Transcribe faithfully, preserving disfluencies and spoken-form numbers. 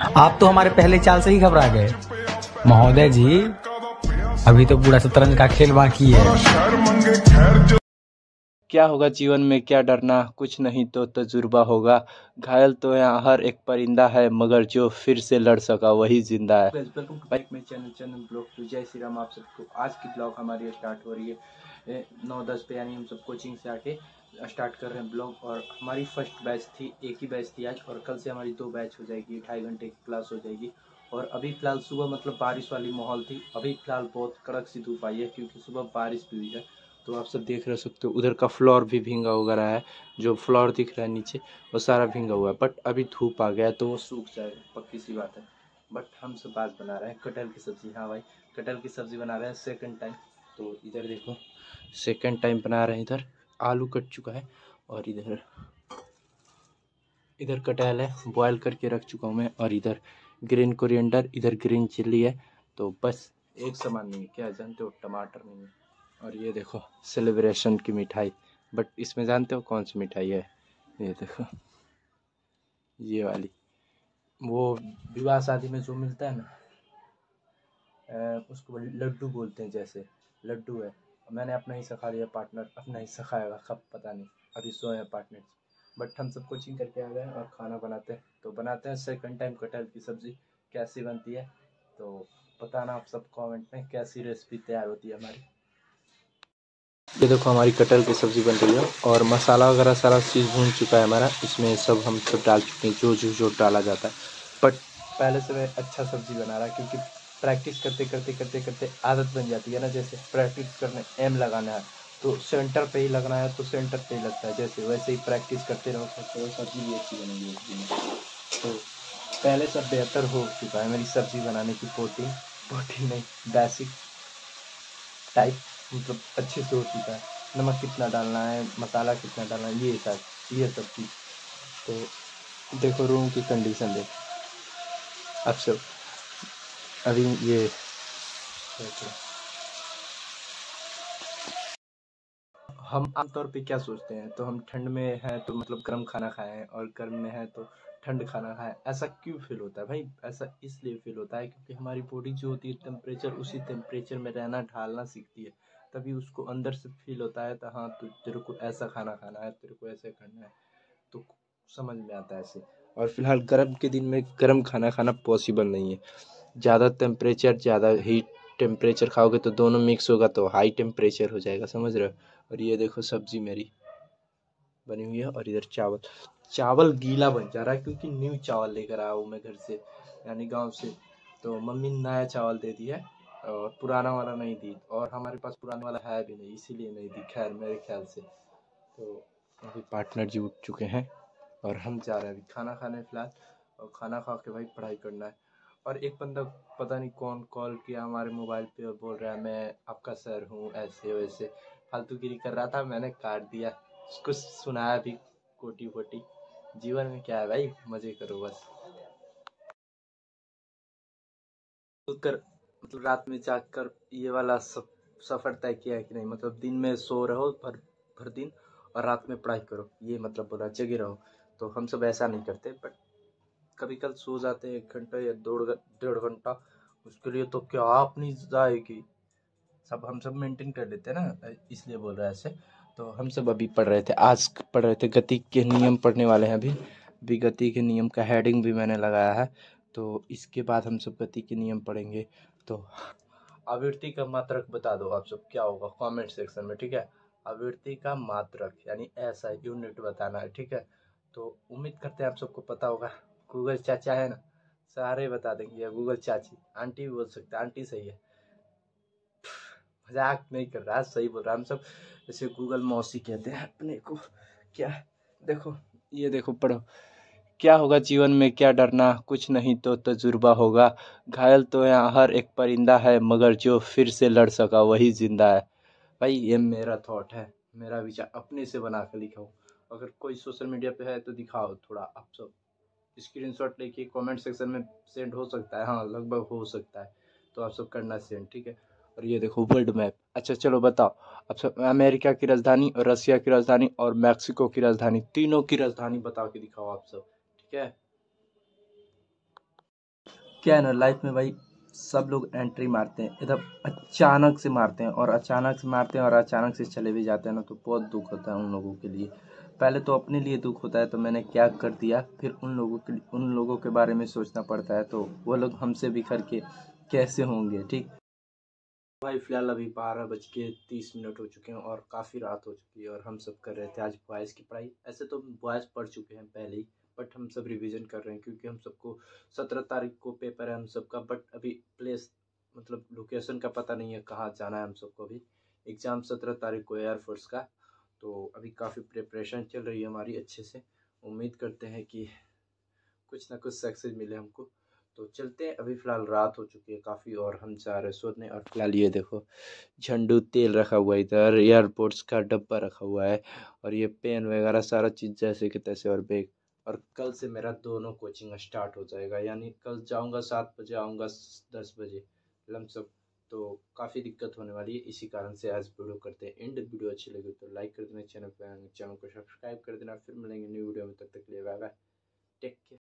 आप तो हमारे पहले चाल से ही घबरा गए महोदय जी, अभी तो पूरा शतरंज का खेल बाकी है। क्या होगा जीवन में क्या डरना, कुछ नहीं तो तजुर्बा होगा। घायल तो यहाँ हर एक परिंदा है, मगर जो फिर से लड़ सका वही जिंदा है। वेलकम टू बाइक में चैनल चैनल ब्लॉग टू। जय श्री राम। आप सबको आज की ब्लॉग हमारी स्टार्ट हो रही है नौ दस पे, यानी हम सब कोचिंग से आके स्टार्ट कर रहे हैं ब्लॉग। और हमारी फर्स्ट बैच थी, एक ही बैच थी आज, और कल से हमारी दो बैच हो जाएगी, ढाई घंटे की क्लास हो जाएगी। और अभी फ़िलहाल सुबह मतलब बारिश वाली माहौल थी, अभी फ़िलहाल बहुत कड़क सी धूप आई है क्योंकि सुबह बारिश भी हुई है। तो आप सब देख रह सकते हो, उधर का फ्लोर भी भींगा वगैरह है, जो फ्लोर दिख रहा है नीचे वो सारा भींगा हुआ है। बट अभी धूप आ गया है तो वो सूख जाएगा, पक्की सी बात है। बट हम सब आज बना रहे हैं कटहल की सब्ज़ी। हाँ भाई, कटहल की सब्ज़ी बना रहे हैं सेकंड टाइम। तो इधर देखो, सेकंड टाइम बना रहे हैं। इधर आलू कट चुका है और इधर इधर कटहल है, बॉयल करके रख चुका हूँ मैं। और इधर ग्रीन कोरिएंडर, इधर ग्रीन चिल्ली है। तो बस एक सामान नहीं है, क्या जानते हो, टमाटर नहीं है। और ये देखो सेलिब्रेशन की मिठाई, बट इसमें जानते हो कौन सी मिठाई है? ये देखो, ये वाली, वो विवाह शादी में जो मिलता है ना, उसको लड्डू बोलते हैं, जैसे लड्डू है। मैंने अपना ही खा लिया, पार्टनर अपना ही खाएगा, कब पता नहीं, अभी सोए हैं पार्टनर। बट हम सब कोचिंग करके आ गए और खाना बनाते हैं। तो बनाते हैं सेकंड टाइम कटहल की सब्ज़ी। कैसी बनती है तो बताना आप सब कमेंट में, कैसी रेसिपी तैयार होती है हमारी। ये देखो हमारी कटहल की सब्ज़ी बन रही है और मसाला वगैरह सारा चीज़ भून चुका है हमारा। इसमें सब हम सब डाल चुके हैं, जो जो जो डाला जाता है। बट पहले से मैं अच्छा सब्ज़ी बना रहा, क्योंकि प्रैक्टिस करते करते करते करते आदत बन जाती है ना। जैसे प्रैक्टिस करने एम लगाना है तो सेंटर पे ही लगना है, तो सेंटर पे ही लगता है। जैसे वैसे ही प्रैक्टिस करते रहो तो सब्ज़ी भी अच्छी बनेगी। तो पहले सब बेहतर हो चुका है मेरी सब्ज़ी बनाने की। प्रोटीन प्रोटीन नहीं, बेसिक टाइप मतलब अच्छे से हो चुका है। नमक कितना डालना है, मसाला कितना डालना है, ये सब ये सब चीज़। तो देखो रूम की कंडीशन देखो अब सब। अभी ये हम आमतौर पे क्या सोचते हैं, तो हम ठंड में है तो मतलब गर्म खाना खाएं, और गर्म में है तो ठंड खाना खाएं। ऐसा क्यों फील होता है भाई? ऐसा इसलिए फील होता है क्योंकि हमारी बॉडी जो होती है टेम्परेचर, उसी टेम्परेचर में रहना ढालना सीखती है, तभी उसको अंदर से फील होता है। तो हाँ, तो तेरे को ऐसा खाना खाना है, तेरे को ऐसे करना है, तो समझ में आता है ऐसे। और फिलहाल गर्म के दिन में गर्म खाना खाना पॉसिबल नहीं है। ज़्यादा टेम्परेचर, ज़्यादा हीट टेम्परेचर खाओगे तो दोनों मिक्स होगा तो हाई टेम्परेचर हो जाएगा, समझ रहे हो। और ये देखो सब्ज़ी मेरी बनी हुई है। और इधर चावल चावल गीला बन जा रहा है क्योंकि न्यू चावल लेकर आया हूँ मैं घर से, यानी गांव से। तो मम्मी ने नया चावल दे दिया है और पुराना वाला नहीं दी, और हमारे पास पुराना वाला है भी नहीं, इसीलिए नहीं दी, खैर मेरे ख्याल से। तो अभी पार्टनर जी उठ चुके हैं और हम जा रहे हैं अभी खाना खाने फिलहाल। और खाना खा के भाई पढ़ाई करना है। और एक बंदा पता नहीं कौन कॉल किया हमारे मोबाइल पे और बोल रहा है मैं आपका सर हूँ, ऐसे वैसे फालतूगिरी कर रहा था, मैंने काट दिया। कुछ सुनाया भी कोटी वोटी। जीवन में क्या है भाई, मजे करो बस। तो कर मतलब रात में जाग कर ये वाला सब सफ़र तय किया है कि नहीं, मतलब दिन में सो रहो भर भर दिन और रात में पढ़ाई करो, ये मतलब बोला जगे रहो। तो हम सब ऐसा नहीं करते, बट कभी कल सो जाते हैं एक घंटा या दो डेढ़ घंटा। उसके लिए तो क्या अपनी जाएगी, सब हम सब मेंटेन कर लेते हैं ना, इसलिए बोल रहा है ऐसे। तो हम सब अभी पढ़ रहे थे, आज पढ़ रहे थे गति के नियम पढ़ने वाले हैं अभी। अभी गति के नियम का हेडिंग भी मैंने लगाया है। तो इसके बाद हम सब गति के नियम पढ़ेंगे। तो आवृत्ति का मात्रक बता दो आप सब, क्या होगा कमेंट सेक्शन में, ठीक है। आवृत्ति का मात्रक यानी ऐसा यूनिट बताना है, ठीक है। तो उम्मीद करते हैं आप सबको पता होगा। गूगल चाचा है ना, सारे बता देंगे, या गूगल चाची, आंटी भी बोल सकते हैं, आंटी सही है, मजाक नहीं कर रहा, सही बोल रहा। हम सब जैसे गूगल मौसी कहते हैं अपने को। क्या देखो, ये देखो पढ़ो। क्या होगा जीवन में क्या डरना, कुछ नहीं तो तजुर्बा होगा। घायल तो यहाँ हर एक परिंदा है, मगर जो फिर से लड़ सका वही जिंदा है। भाई ये मेरा थॉट है, मेरा विचार अपने से बना कर लिखा हूँ। अगर कोई सोशल मीडिया पे है तो दिखाओ थोड़ा आप सब, स्क्रीनशॉट लेके कमेंट सेक्शन में सेंड हो सकता है, हाँ लगभग हो सकता है। तो आप सब करना सेंड, ठीक है। और ये देखो वर्ल्ड मैप। अच्छा चलो बताओ, अब सब अमेरिका की राजधानी और रसिया की राजधानी और मैक्सिको की राजधानी, तीनों की राजधानी बता के दिखाओ आप सब, ठीक है। क्या है ना, लाइफ में भाई सब लोग एंट्री मारते हैं, इधर अचानक से मारते हैं और अचानक से मारते हैं और अचानक से चले भी जाते हैं ना, तो बहुत दुख होता है उन लोगों के लिए। पहले तो अपने लिए दुख होता है तो मैंने क्या कर दिया, फिर उन लोगों के उन लोगों के बारे में सोचना पड़ता है, तो वो लोग हमसे बिखर के कैसे होंगे। ठीक भाई, फिलहाल अभी बारह बज के तीस मिनट हो चुके हैं और काफ़ी रात हो चुकी है और हम सब कर रहे थे आज बॉयज़ की पढ़ाई। ऐसे तो बॉयज़ पढ़ चुके हैं पहले ही, बट हम सब रिवीजन कर रहे हैं क्योंकि हम सबको सत्रह तारीख को पेपर है हम सबका। बट अभी प्लेस मतलब लोकेशन का पता नहीं है कहाँ जाना है हम सबको। अभी एग्ज़ाम सत्रह तारीख को एयरफोर्स का, तो अभी काफ़ी प्रिपरेशन चल रही है हमारी अच्छे से। उम्मीद करते हैं कि कुछ ना कुछ सक्सेस मिले हमको। तो चलते हैं, अभी फ़िलहाल रात हो चुकी है काफ़ी और हम जा रहे हैं सोने। और फिलहाल ये देखो, झंडू तेल रखा हुआ है इधर, एयरपोर्ट्स का डब्बा रखा हुआ है और ये पेन वगैरह सारा चीज़ जैसे कि तैसे और बैग। और कल से मेरा दोनों कोचिंग स्टार्ट हो जाएगा, यानी कल जाऊंगा सात बजे, आऊँगा दस बजे लमसम। तो काफ़ी दिक्कत होने वाली है, इसी कारण से आज वीडियो करते हैं एंड। वीडियो अच्छी लगी तो लाइक कर देना, चैनल पर चैनल को सब्सक्राइब कर देना। फिर मिलेंगे न्यू वीडियो में, तब तक के लिए बाय बाय, टेक केयर।